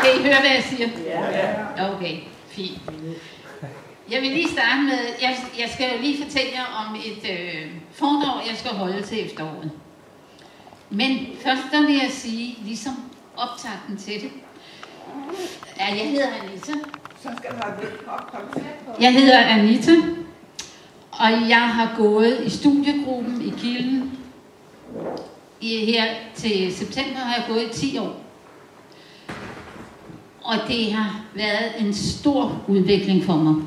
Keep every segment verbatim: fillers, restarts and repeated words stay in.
Kan I høre, hvad jeg siger? Ja. Okay, fint. Jeg vil lige starte med, jeg, jeg skal lige fortælle jer om et øh, foredrag, jeg skal holde til efteråret. Men først der vil jeg sige, ligesom optakten til det. Ja, jeg hedder Anita. Så skal du have velkommen. Jeg hedder Anita, og jeg har gået i studiegruppen i Kilden. I, her til september har jeg gået i ti år. Og det har været en stor udvikling for mig.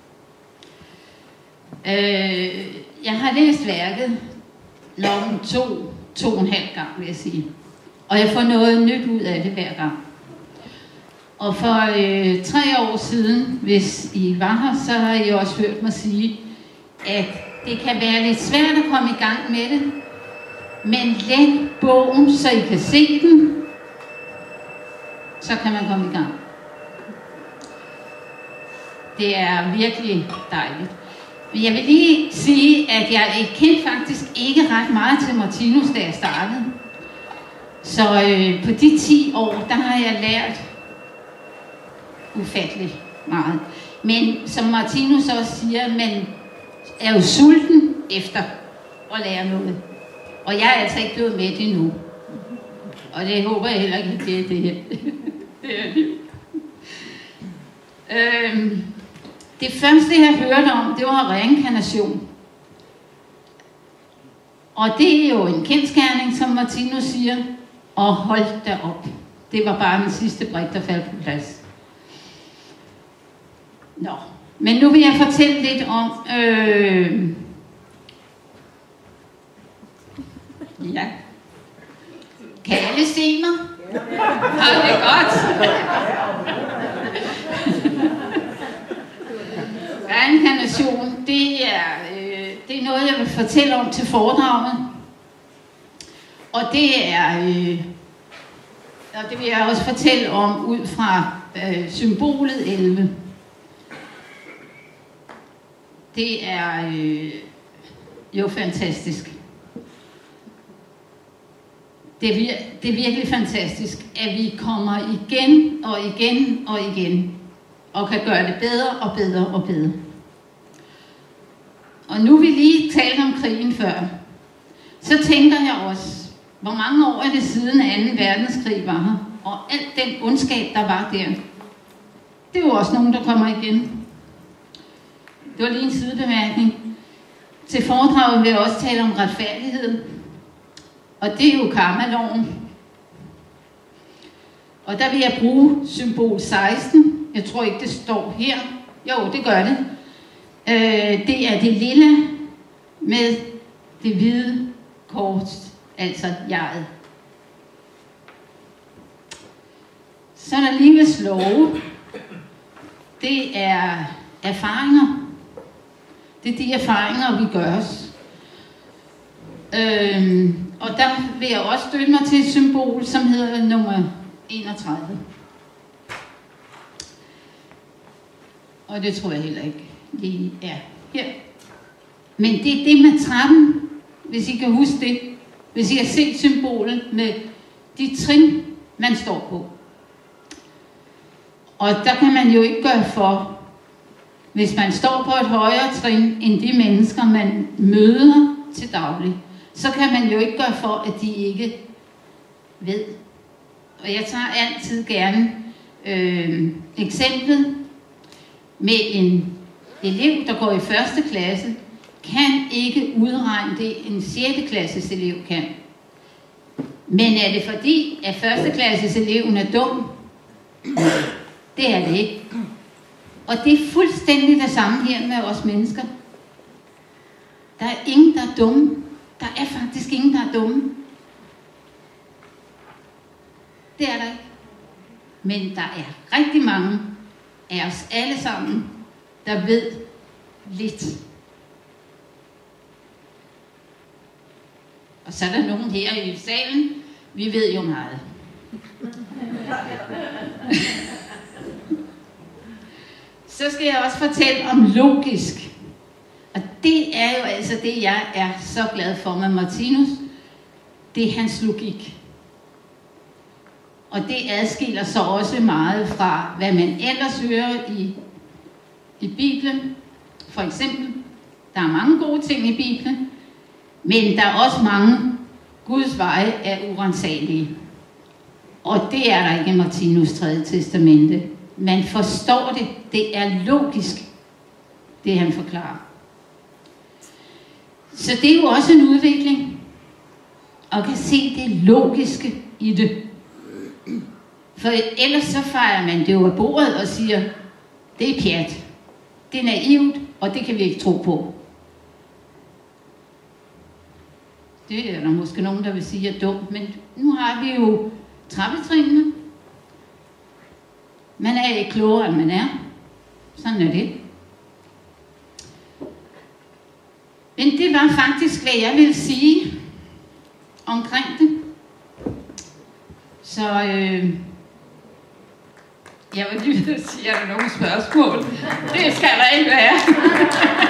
Øh, jeg har læst værket nok to, to og en halv gang, vil jeg sige. Og jeg får noget nyt ud af det hver gang. Og for øh, tre år siden, hvis I var her, så har I også hørt mig sige, at det kan være lidt svært at komme i gang med det. Men læg bogen, så I kan se den, så kan man komme i gang. Det er virkelig dejligt. Men jeg vil lige sige, at jeg kendte faktisk ikke ret meget til Martinus, da jeg startede. Så øh, på de ti år, der har jeg lært ufatteligt meget. Men som Martinus også siger, man er jo sulten efter at lære noget. Og jeg er altså ikke blevet med det endnu. Og det håber jeg heller ikke, det er det her. Det er liv. Øhm, det første, jeg hørte om, det var reinkarnation. Og det er jo en kendsgerning, som Martinus siger. Og hold da op. Det var bare den sidste brik, der faldt på plads. Nå, men nu vil jeg fortælle lidt om... Øh, ja. Kan alle se mig? Ja, det er godt. Reinkarnation, det er, øh, det er noget, jeg vil fortælle om til foredraget. Og det er... Øh, og det vil jeg også fortælle om ud fra øh, symbolet elleve. Det er øh, jo fantastisk. Det er, det er virkelig fantastisk, at vi kommer igen og igen og igen, og kan gøre det bedre og bedre og bedre. Og nu vi lige talt om krigen før, så tænker jeg også, hvor mange år er det siden anden verdenskrig var her, og alt den ondskab, der var der, det er jo også nogen, der kommer igen. Det var lige en sidebemærkning. Til foredraget vil jeg også tale om retfærdighed. Og det er jo karmaloven. Og der vil jeg bruge symbol seksten. Jeg tror ikke, det står her. Jo, det gør det. Øh, det er det lille med det hvide kort, altså jeget. Så er der livets love. Det er erfaringer. Det er de erfaringer, vi gør os. Øhm, og der vil jeg også støtte mig til et symbol, som hedder nummer enogtredive. Og det tror jeg heller ikke lige er her. Men det er det med trappen, hvis I kan huske det. Hvis I har set symbolet med de trin, man står på. Og der kan man jo ikke gøre for, hvis man står på et højere trin end de mennesker, man møder til daglig, så kan man jo ikke gøre for, at de ikke ved. Og jeg tager altid gerne øh, eksemplet med en elev, der går i første klasse, kan ikke udregne det, en sjette klasses elev kan. Men er det fordi, at første klasses eleven er dum? Det er det ikke. Og det er fuldstændig det samme her med os mennesker. Der er ingen, der er dumme. Der er faktisk ingen, der er dumme. Det er der ikke. Men der er rigtig mange af os alle sammen, der ved lidt. Og så er der nogen her i salen, vi ved jo meget. Så skal jeg også fortælle om logisk. Og det er jo altså det, jeg er så glad for med Martinus. Det er hans logik. Og det adskiller sig også meget fra, hvad man ellers hører i, i Bibelen. For eksempel, der er mange gode ting i Bibelen, men der er også mange Guds veje er urensagelige. Og det er der ikke i Martinus tredje testamente. Man forstår det. Det er logisk, det han forklarer. Så det er jo også en udvikling. Og kan se det logiske i det. For ellers så fejrer man det jo af bordet og siger, det er pjat. Det er naivt, og det kan vi ikke tro på. Det er der måske nogen, der vil sige er dumt, men nu har vi jo trappetrinene. Man er ikke klogere, end man er. Sådan er det. Men det var faktisk, hvad jeg ville sige omkring det. Så øh, jeg vil lige sige, at der er nogle spørgsmål. Det skal der ikke være.